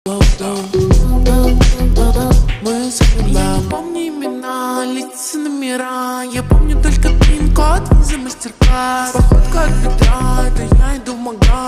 Мы забыла. Помни имена, лица, номера. Я помню только пин-код, виза, мастер-класс. Походка от бедра, это я иду в магаз.